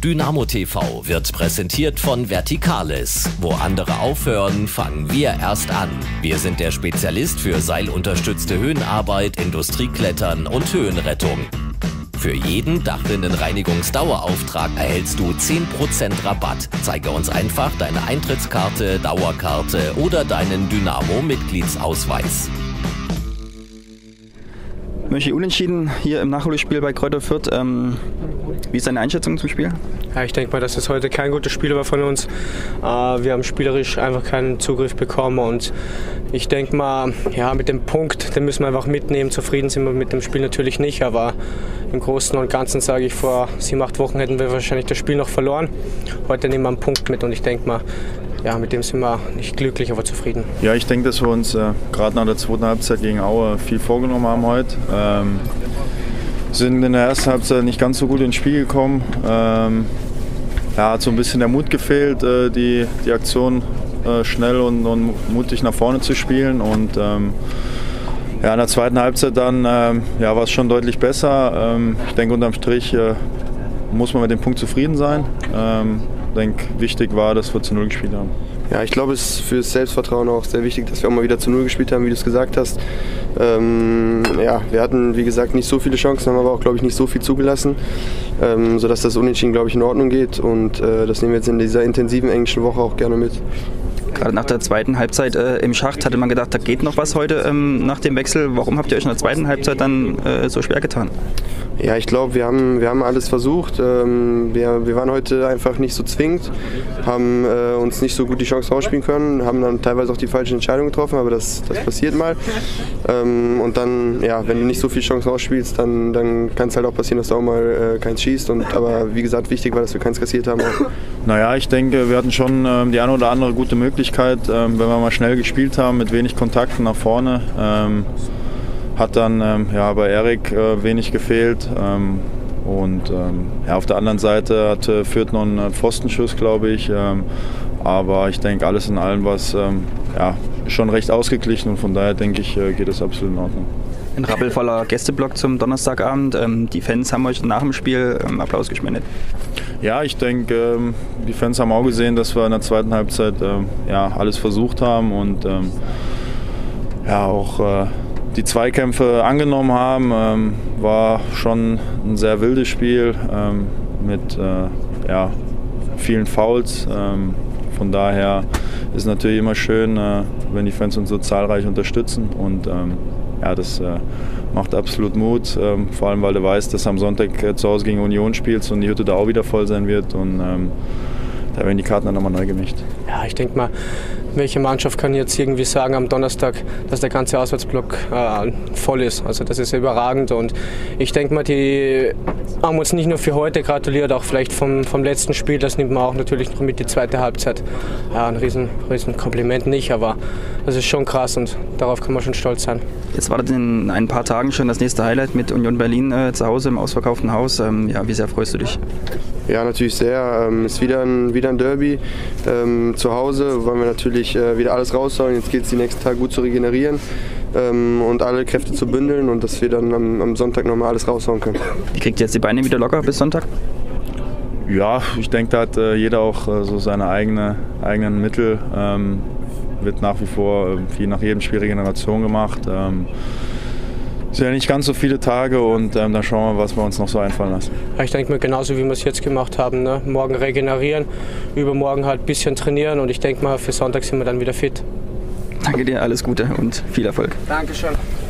Dynamo TV wird präsentiert von Verticales. Wo andere aufhören, fangen wir erst an. Wir sind der Spezialist für seilunterstützte Höhenarbeit, Industrieklettern und Höhenrettung. Für jeden Dachrinnenreinigungsdauerauftrag erhältst du 10% Rabatt. Zeige uns einfach deine Eintrittskarte, Dauerkarte oder deinen Dynamo-Mitgliedsausweis. Mönchi unentschieden hier im Nachholspiel bei Kräuter Fürth. Wie ist deine Einschätzung zum Spiel? Ja, ich denke mal, dass es heute kein gutes Spiel war von uns. Wir haben spielerisch einfach keinen Zugriff bekommen und ich denke mal, ja, mit dem Punkt, den müssen wir einfach mitnehmen. Zufrieden sind wir mit dem Spiel natürlich nicht, aber im Großen und Ganzen sage ich, vor 7-8 Wochen hätten wir wahrscheinlich das Spiel noch verloren. Heute nehmen wir einen Punkt mit und ich denke mal, ja, mit dem sind wir nicht glücklich, aber zufrieden. Ja, ich denke, dass wir uns gerade nach der zweiten Halbzeit gegen Aue viel vorgenommen haben heute. Sind in der ersten Halbzeit nicht ganz so gut ins Spiel gekommen. Hat so ein bisschen der Mut gefehlt, die Aktion schnell und mutig nach vorne zu spielen. Und in der zweiten Halbzeit dann war es schon deutlich besser. Ich denke, unterm Strich muss man mit dem Punkt zufrieden sein. Ich denke, wichtig war, dass wir zu 0 gespielt haben. Ja, ich glaube, es ist für das Selbstvertrauen auch sehr wichtig, dass wir auch mal wieder zu 0 gespielt haben, wie du es gesagt hast. Wir hatten, wie gesagt, nicht so viele Chancen, haben aber auch, glaube ich, nicht so viel zugelassen, sodass das Unentschieden, glaube ich, in Ordnung geht. Und das nehmen wir jetzt in dieser intensiven englischen Woche auch gerne mit. Gerade nach der zweiten Halbzeit im Schacht hatte man gedacht, da geht noch was heute nach dem Wechsel. Warum habt ihr euch in der zweiten Halbzeit dann so schwer getan? Ja, ich glaube, wir haben alles versucht. Wir waren heute einfach nicht so zwingend, haben uns nicht so gut die Chance rausspielen können, haben dann teilweise auch die falsche Entscheidung getroffen, aber das passiert mal. Und dann, ja, wenn du nicht so viel Chance rausspielst, dann kann es halt auch passieren, dass du auch mal keins schießt. Aber wie gesagt, wichtig war, dass wir keins kassiert haben. Naja, ich denke, wir hatten schon die eine oder andere gute Möglichkeit, wenn wir mal schnell gespielt haben, mit wenig Kontakten nach vorne. Hat dann bei Erik wenig gefehlt. Auf der anderen Seite hatte Fürth noch einen Pfostenschuss, glaube ich. Aber ich denke, alles in allem war es schon recht ausgeglichen und von daher denke ich, geht es absolut in Ordnung. Ein rappelvoller Gästeblock zum Donnerstagabend. Die Fans haben euch nach dem Spiel Applaus gespendet. Ja, ich denke, die Fans haben auch gesehen, dass wir in der zweiten Halbzeit alles versucht haben und auch die Zweikämpfe angenommen haben. War schon ein sehr wildes Spiel mit vielen Fouls. Von daher ist es natürlich immer schön, wenn die Fans uns so zahlreich unterstützen. Und das macht absolut Mut, vor allem weil du weißt, dass du am Sonntag zu Hause gegen Union spielst und die Hütte da auch wieder voll sein wird. Und da werden die Karten dann nochmal neu gemischt. Ja, ich denke mal, welche Mannschaft kann jetzt irgendwie sagen am Donnerstag, dass der ganze Auswärtsblock voll ist? Also das ist überragend und ich denke mal, die haben uns nicht nur für heute gratuliert, auch vielleicht vom letzten Spiel, das nimmt man auch natürlich noch mit, die zweite Halbzeit. Ja, ein riesen Kompliment nicht, aber das ist schon krass und darauf kann man schon stolz sein. Jetzt wartet in ein paar Tagen schon das nächste Highlight mit Union Berlin zu Hause im ausverkauften Haus. Wie sehr freust du dich? Ja, natürlich sehr. Ist wieder ein Derby. Zu Hause wollen wir natürlich wieder alles rausholen. Jetzt geht es die nächsten Tage gut zu regenerieren und alle Kräfte zu bündeln und dass wir dann am Sonntag nochmal alles raushauen können. Wie kriegt ihr jetzt die Beine wieder locker bis Sonntag? Ja, ich denke, da hat jeder auch so seine eigenen Mittel. Wird nach wie vor wie nach jedem Spiel Regeneration gemacht. Es sind ja nicht ganz so viele Tage und dann schauen wir, was wir uns noch so einfallen lassen. Ja, ich denke mal, genauso wie wir es jetzt gemacht haben. Ne? Morgen regenerieren, übermorgen halt ein bisschen trainieren und ich denke mal, für Sonntag sind wir dann wieder fit. Danke dir, alles Gute und viel Erfolg. Dankeschön.